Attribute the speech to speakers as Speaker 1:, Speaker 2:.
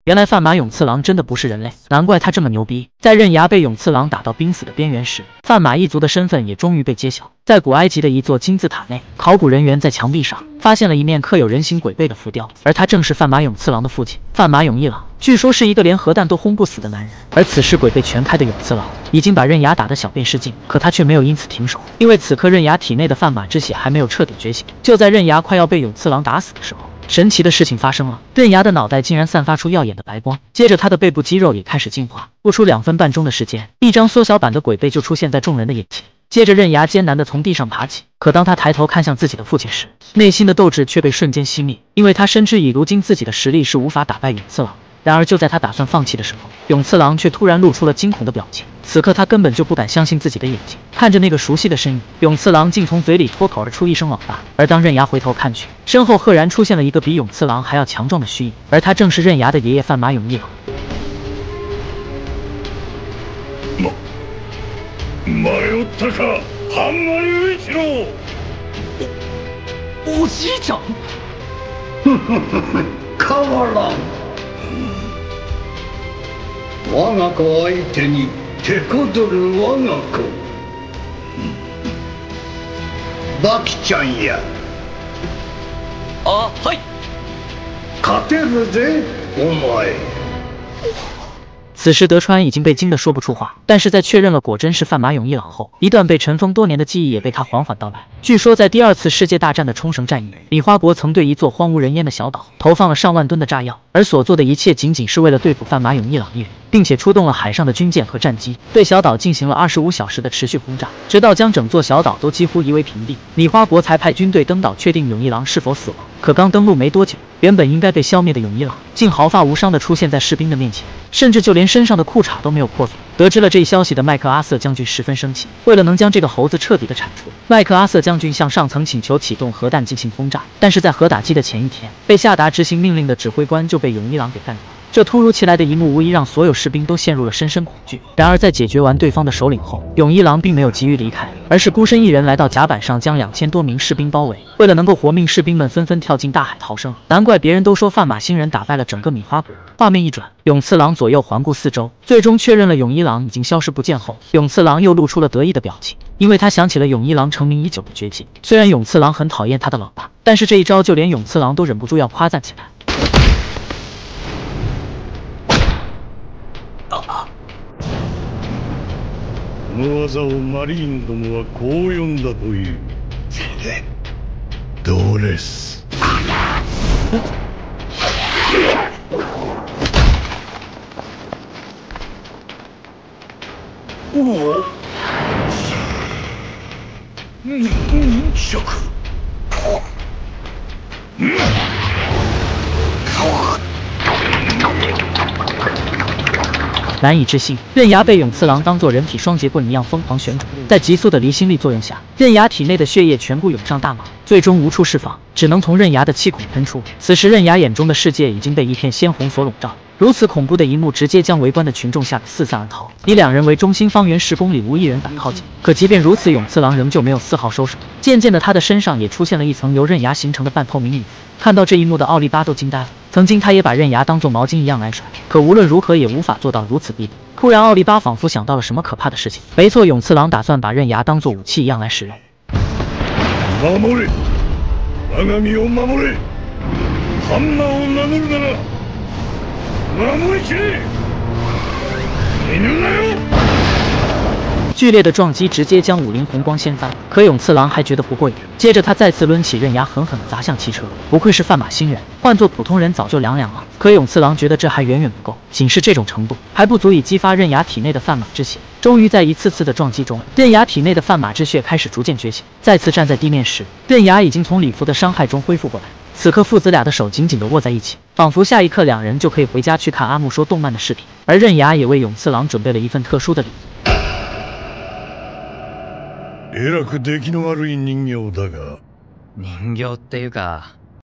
Speaker 1: 原来范马永次郎真的不是人类，难怪他这么牛逼。在刃牙被永次郎打到濒死的边缘时，范马一族的身份也终于被揭晓。在古埃及的一座金字塔内，考古人员在墙壁上发现了一面刻有人形鬼背的浮雕，而他正是范马永次郎的父亲范马永一郎。据说是一个连核弹都轰不死的男人。而此时鬼背全开的永次郎已经把刃牙打得小便失禁，可他却没有因此停手，因为此刻刃牙体内的范马之血还没有彻底觉醒。就在刃牙快要被永次郎打死的时候，神奇的事情发生了，刃牙的脑袋竟然散发出耀眼的白光，接着他的背部肌肉也开始进化。不出2分半钟的时间，一张缩小版的鬼背就出现在众人的眼前。接着刃牙艰难地从地上爬起，可当他抬头看向自己的父亲时，内心的斗志却被瞬间熄灭，因为他深知以如今自己的实力是无法打败永次郎。然而就在他打算放弃的时候，永次郎却突然露出了惊恐的表情。此刻他根本就不敢相信自己的眼睛，看着那个熟悉的身影，永次郎竟从嘴里脱口而出一声老爸。而当刃牙回头看去，身后赫然出现了一个比永次郎还要强壮的虚影，而他正是刃牙的爷爷范马永一郎。
Speaker 2: 迷ったか、範馬雄一郎。
Speaker 3: おじいちゃん。
Speaker 4: 変わらん。我が子相手に手こずる我が子。バキちゃんや。
Speaker 3: あ、はい。
Speaker 4: 勝てるぜ、お前。
Speaker 1: 此时德川已经被惊得说不出话，但是在确认了果真是范马永一郎后，一段被尘封多年的记忆也被他缓缓道来。据说在第2次世界大战的冲绳战役，米花国曾对一座荒无人烟的小岛投放了上万吨的炸药，而所做的一切仅仅是为了对付范马永一郎一人，并且出动了海上的军舰和战机，对小岛进行了25小时的持续轰炸，直到将整座小岛都几乎夷为平地，米花国才派军队登岛确定永一郎是否死亡。可刚登陆没多久，原本应该被消灭的永一郎竟毫发无伤地出现在士兵的面前，甚至就连身上的裤衩都没有破损。得知了这一消息的麦克阿瑟将军十分生气，为了能将这个猴子彻底的铲除，麦克阿瑟将军向上层请求启动核弹进行轰炸，但是在核打击的前一天，被下达执行命令的指挥官就被永一郎给干掉。这突如其来的一幕无疑让所有士兵都陷入了深深恐惧。然而在解决完对方的首领后，永一郎并没有急于离开，而是孤身一人来到甲板上，将2000多名士兵包围。为了能够活命，士兵们纷纷跳进大海逃生。难怪别人都说范马星人打败了整个米花国。画面一转，永次郎左右环顾四周，最终确认了永一郎已经消失不见后，永次郎又露出了得意的表情，因为他想起了永一郎成名已久的绝技。虽然永次郎很讨厌他的老爸，但是这一招就连永次郎都忍不住要夸赞起来。
Speaker 2: この技をマリーンどもはこう呼んだという。ドレス。おお。食。难以置信，刃牙被永次郎当作人体双节棍一样疯狂旋转，在急速的离心力作用下，刃牙体内的血液全部涌上大脑，最终无处释放，只能从刃牙的气孔喷出。此时刃牙眼中的世界已经被一片鲜红所笼罩，如此恐怖的一幕直接将围观的群众吓得四散而逃。以2人为中心，方圆10公里无一人敢靠近。可即便如此，永次郎仍旧没有丝毫收手。渐渐的，他的身上也出现了一层由刃牙形成的半透明羽。看到这一幕的奥利巴都惊呆了。曾经他也把刃牙当作毛巾一样来甩，可无论如何也无法做到如此地步。突然，奥利巴仿佛想到了什么可怕的事情。没错，永次郎打算把刃牙当作武器一样来使用。 守れ、我が身を守れ。ハンマーを名乗るなら守りきれ。死ぬなよ。
Speaker 1: 剧烈的撞击直接将武林红光掀翻，可永次郎还觉得不过瘾。接着他再次抡起刃牙，狠狠地砸向汽车。不愧是范马星人，换做普通人早就凉凉了。可永次郎觉得这还远远不够，仅是这种程度还不足以激发刃牙体内的范马之血。终于在一次次的撞击中，刃牙体内的范马之血开始逐渐觉醒。再次站在地面时，刃牙已经从礼服的伤害中恢复过来。此刻父子俩的手紧紧地握在一起，仿佛下一刻2人就可以回家去看阿木说动漫的视频。而刃牙也为永次郎准备了一份特殊的礼物。
Speaker 2: えらく出来の悪い人形だが。
Speaker 3: 人形っていうか